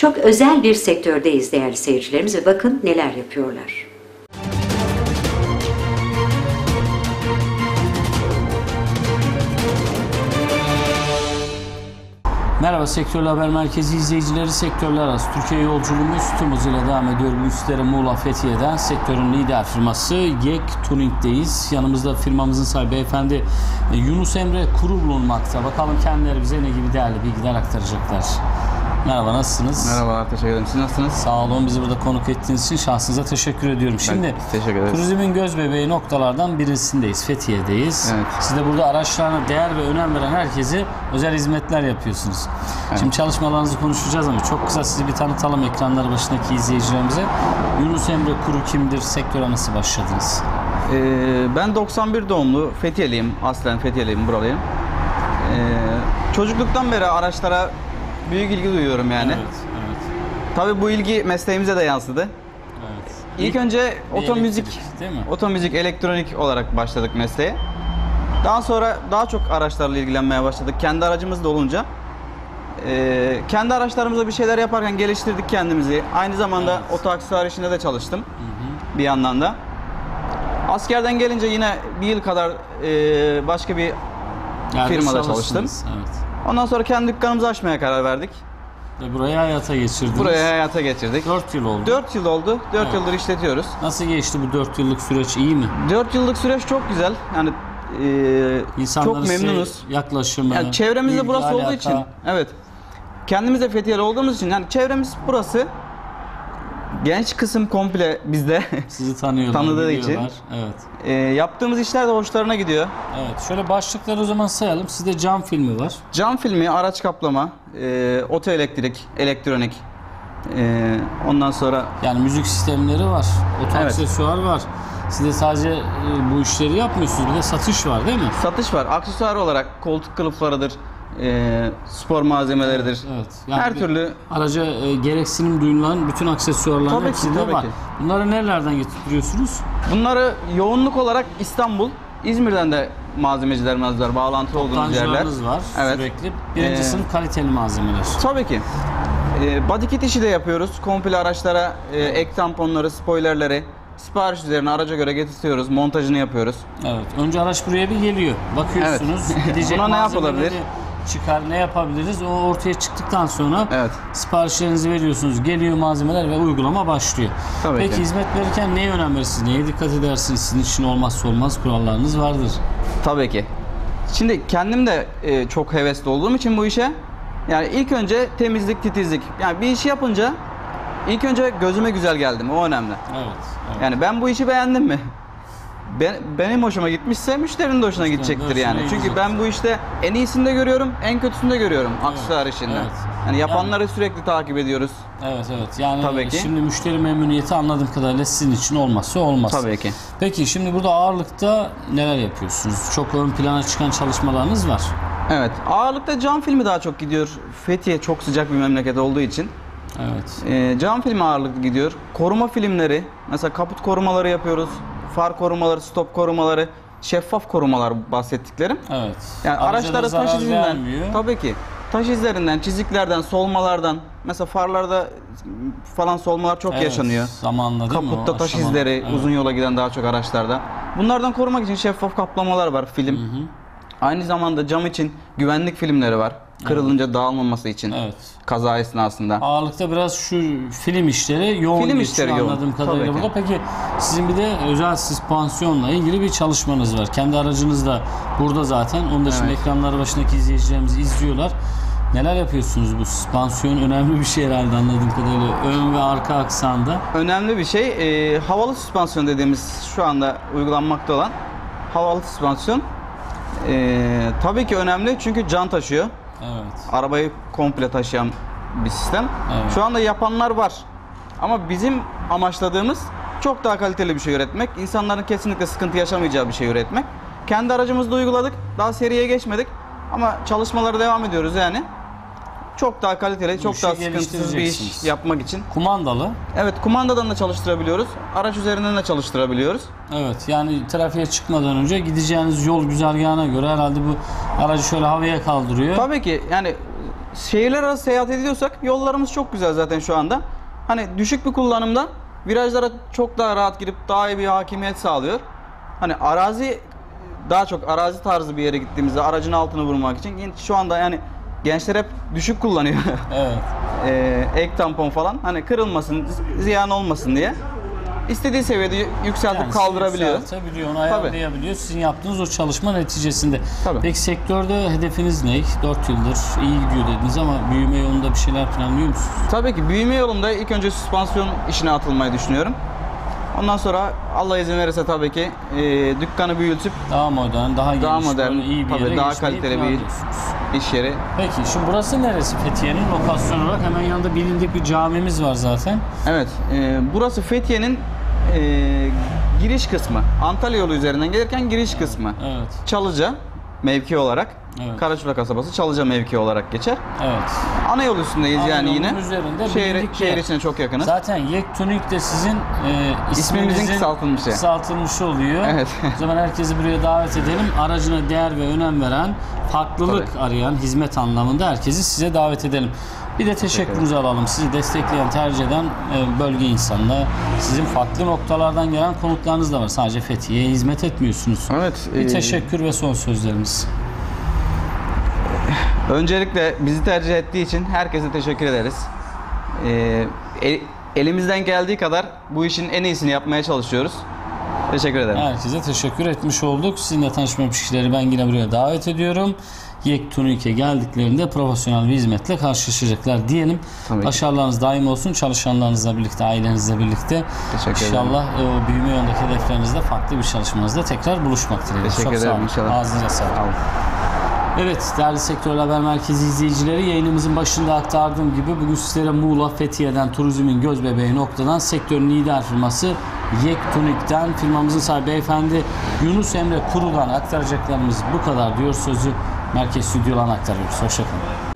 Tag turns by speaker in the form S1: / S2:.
S1: Çok özel bir sektördeyiz değerli seyircilerimiz ve bakın neler yapıyorlar.
S2: Merhaba Sektörler Haber Merkezi izleyicileri, sektörler arası Türkiye yolculuğumuz tüm hızıyla devam ediyor. Bu üstlere Muğla Fethiye'den sektörün lider firması Yek Tuning'deyiz. Yanımızda firmamızın sahibi beyefendi Yunus Emre Kuru bulunmakta. Bakalım kendileri bize ne gibi değerli bilgiler aktaracaklar. Merhaba, nasılsınız?
S3: Merhaba, teşekkür ederim. Siz nasılsınız?
S2: Sağ olun, bizi burada konuk ettiğiniz için şahsınıza teşekkür ediyorum. Şimdi
S3: teşekkür ederiz.
S2: Turizmin göz bebeği noktalardan birisindeyiz, Fethiye'deyiz. Evet. Siz de burada araçlarına değer ve önem veren herkese özel hizmetler yapıyorsunuz. Evet. Şimdi çalışmalarınızı konuşacağız ama çok kısa sizi bir tanıtalım ekranları başındaki izleyicilerimize. Yunus Emre Kuru kimdir? Sektöre nasıl başladınız?
S3: Ben 91 doğumlu, Fethiyeliyim. Aslen Fethiyeliyim, buralıyım. Çocukluktan beri araçlara büyük ilgi duyuyorum yani.
S2: Evet, evet.
S3: Tabii bu ilgi mesleğimize de yansıdı.
S2: Evet.
S3: İlk önce otomüzik,
S2: değil mi?
S3: Otomüzik, elektronik olarak başladık mesleğe. Daha sonra daha çok araçlarla ilgilenmeye başladık. Kendi aracımız da olunca. Kendi araçlarımızla bir şeyler yaparken geliştirdik kendimizi. Aynı zamanda evet, oto aksesuar işinde de çalıştım. Hı hı. Bir yandan da. Askerden gelince yine bir yıl kadar başka bir firmada çalıştım. Evet. Ondan sonra kendi dükkanımızı açmaya karar verdik.
S2: Ve burayı hayata geçirdiniz.
S3: Buraya hayata geçirdik.
S2: 4 yıl oldu.
S3: 4 yıl oldu. 4
S2: evet,
S3: yıldır işletiyoruz.
S2: Nasıl geçti bu 4 yıllık süreç, iyi mi?
S3: 4 yıllık süreç çok güzel. Yani çok memnunuz.
S2: Yaklaşımı,
S3: yani çevremizde burası
S2: alaka
S3: olduğu için. Evet. Kendimiz de Fethiye'li olduğumuz için yani çevremiz burası. Genç kısım komple bizde.
S2: Sizi tanıyorlar,
S3: tanıdığı için.
S2: Evet.
S3: Yaptığımız işler de hoşlarına gidiyor.
S2: Evet. Şöyle başlıkları o zaman sayalım. Sizde cam filmi var.
S3: Cam filmi, araç kaplama, oto elektrik, elektronik. Ondan sonra
S2: yani müzik sistemleri var. Oto
S3: evet,
S2: aksesuar var. Siz de sadece bu işleri yapmıyorsunuz. Bir de satış var değil mi?
S3: Satış var. Aksesuar olarak koltuk kılıflarıdır. Spor malzemeleridir.
S2: Evet. Yani
S3: her türlü
S2: araca gereksinim duyulan bütün aksesuarların hepsi de var. Ki. Bunları nerelerden getiriyorsunuz?
S3: Bunları yoğunluk olarak İstanbul, İzmir'den de malzemecilerimiz var, bağlantılı olduğumuz yerler.
S2: Var evet, sürekli. Birinci sınıf kaliteli malzemeler.
S3: Tabii ki. Body kit işi de yapıyoruz. Komple araçlara ek tamponları, spoilerleri sipariş üzerine araca göre getiriyoruz, montajını yapıyoruz.
S2: Evet. Önce araç buraya bir geliyor. Bakıyorsunuz. Evet. Gidecek
S3: buna ne yapılabilir?
S2: Çıkar, ne yapabiliriz? O ortaya çıktıktan sonra
S3: evet,
S2: siparişlerinizi veriyorsunuz. Geliyor malzemeler ve uygulama başlıyor.
S3: Tabii
S2: peki
S3: ki.
S2: Hizmet verirken neye önem verirsiniz? Neye dikkat edersiniz? Sizin için olmazsa olmaz kurallarınız vardır.
S3: Tabii ki. Şimdi kendim de çok hevesli olduğum için bu işe, yani ilk önce temizlik, titizlik. Yani bir işi yapınca ilk önce gözüme güzel geldim. O önemli.
S2: Evet, evet.
S3: Yani ben bu işi beğendim mi? Benim hoşuma gitmişse müşterinin de hoşuna gidecektir yani. Çünkü ben bu işte en iyisini de görüyorum, en kötüsünü de görüyorum aksesuar işinde. Evet. Yani yapanları sürekli takip ediyoruz.
S2: Evet, evet. Yani
S3: tabii ki.
S2: Şimdi müşteri memnuniyeti anladığım kadarıyla sizin için olmazsa olmaz.
S3: Tabii ki.
S2: Peki şimdi burada ağırlıkta neler yapıyorsunuz? Çok ön plana çıkan çalışmalarınız var.
S3: Evet. Ağırlıkta cam filmi daha çok gidiyor. Fethiye çok sıcak bir memleket olduğu için.
S2: Evet.
S3: Cam filmi ağırlıklı gidiyor. Koruma filmleri, mesela kaput korumaları yapıyoruz. Far korumaları, stop korumaları, şeffaf korumalar bahsettiklerim.
S2: Evet.
S3: Yani araçlara taş izinden, tabii ki taş izlerinden, çiziklerden, solmalardan, mesela farlarda falan solmalar çok yaşanıyor.
S2: Zamanla değil mi?
S3: Kaputta taş izleri, uzun yola giden daha çok araçlarda. Bunlardan korumak için şeffaf kaplamalar var, film. Hı hı. Aynı zamanda cam için güvenlik filmleri var. Kırılınca dağılmaması için. Evet. Kaza esnasında.
S2: Ağırlıkta biraz şu film işleri yoğun
S3: film
S2: geçiyor
S3: işleri
S2: anladığım kadarıyla burada. Peki sizin bir de özel süspansiyonla ilgili bir çalışmanız var. Kendi aracınız da burada zaten. Onu da şimdi ekranları başındaki izleyicilerimiz izliyorlar. Neler yapıyorsunuz? Bu süspansiyon önemli bir şey herhalde anladığım kadarıyla. Ön ve arka aksanda. Önemli bir şey.
S3: Havalı süspansiyon dediğimiz şu anda uygulanmakta olan havalı süspansiyon. Tabii ki önemli çünkü can taşıyor.
S2: Evet.
S3: Arabayı komple taşıyan bir sistem. Evet. Şu anda yapanlar var. Ama bizim amaçladığımız çok daha kaliteli bir şey üretmek. İnsanların kesinlikle sıkıntı yaşamayacağı bir şey üretmek. Kendi aracımızda uyguladık. Daha seriye geçmedik. Ama çalışmalara devam ediyoruz yani. Çok daha kaliteli, çok daha sıkıntısız bir iş yapmak için.
S2: Kumandalı.
S3: Evet, kumandadan da çalıştırabiliyoruz. Araç üzerinden de çalıştırabiliyoruz.
S2: Evet, yani trafiğe çıkmadan önce gideceğiniz yol güzergahına göre herhalde bu aracı şöyle havaya kaldırıyor.
S3: Tabii ki yani şehirler arası seyahat ediyorsak yollarımız çok güzel zaten şu anda. Hani düşük bir kullanımda virajlara çok daha rahat girip daha iyi bir hakimiyet sağlıyor. Hani daha çok arazi tarzı bir yere gittiğimizde aracın altını vurmak için şu anda yani gençler hep düşük kullanıyor.
S2: Evet.
S3: Ek tampon falan hani kırılmasın, ziyan olmasın diye istediği seviyede yükseltip kaldırabiliyor.
S2: Yükseltebiliyor, onu ayarlayabiliyor. Sizin yaptığınız o çalışma neticesinde.
S3: Tabii.
S2: Peki sektörde hedefiniz ne? 4 yıldır iyi gidiyor dediniz ama büyüme yolunda bir şeyler planlıyor musunuz?
S3: Tabii ki büyüme yolunda ilk önce süspansiyon işine atılmayı düşünüyorum. Ondan sonra Allah izin verirse tabii ki dükkanı büyütüp
S2: Daha modern, daha geniş,
S3: modern,
S2: böyle iyi bir
S3: tabii
S2: yere
S3: daha
S2: geçmeyi
S3: kaliteli bir
S2: planlıyorsunuz.
S3: iş yeri.
S2: Peki şimdi burası neresi Fethiye'nin lokasyon olarak? Hemen yanında bilindik bir camimiz var zaten.
S3: Evet, burası Fethiye'nin giriş kısmı. Antalya yolu üzerinden gelirken giriş kısmı.
S2: Evet.
S3: Çalıca mevki olarak,
S2: Evet.
S3: Karaçula kasabası Çalıca mevki olarak geçer.
S2: Evet.
S3: Ana yol üstündeyiz
S2: Ana
S3: yani
S2: yolun
S3: yine.
S2: üzerinde
S3: Şehir
S2: bilindik bir yer.
S3: içine çok yakınız.
S2: Zaten Yektunik de sizin
S3: İsmimizin
S2: isminizin kısaltılmış oluyor.
S3: Evet.
S2: O zaman herkesi buraya davet edelim. Aracına değer ve önem veren, farklılık
S3: Tabii.
S2: arayan, hizmet anlamında herkesi size davet edelim. Bir de teşekkürünüzü alalım. Sizi destekleyen, tercih eden bölge insanına. Sizin farklı noktalardan gelen konuklarınız da var. Sadece Fethiye'ye hizmet etmiyorsunuz.
S3: Evet.
S2: Bir teşekkür ve son sözlerimiz.
S3: Öncelikle bizi tercih ettiği için herkese teşekkür ederiz. Elimizden geldiği kadar bu işin en iyisini yapmaya çalışıyoruz. Teşekkür ederim.
S2: Herkese teşekkür etmiş olduk. Sizinle tanışmamış kişileri ben yine buraya davet ediyorum. Yektunik'e geldiklerinde profesyonel bir hizmetle karşılaşacaklar diyelim.
S3: Tabii ki.
S2: Başarılarınız daim olsun. Çalışanlarınızla birlikte, ailenizle birlikte.
S3: Teşekkür ederim.
S2: İnşallah o büyüme yolundaki hedeflerinizde farklı bir çalışmanızda tekrar buluşmak dileğiyle.
S3: Teşekkür
S2: Çok sağ
S3: ederim
S2: olun.
S3: inşallah.
S2: Ağzınıza sağlık.
S3: Sağ olun.
S2: Evet değerli Sektör Haber Merkezi izleyicileri, yayınımızın başında aktardığım gibi bugün sizlere Muğla Fethiye'den, turizmin gözbebeği noktadan, sektörün lider firması Yektunik'ten, firmamızın sahibi beyefendi Yunus Emre Kuru'dan aktaracaklarımız bu kadar diyor. Sözü merkez stüdyodan aktarıyoruz. Hoşçakalın.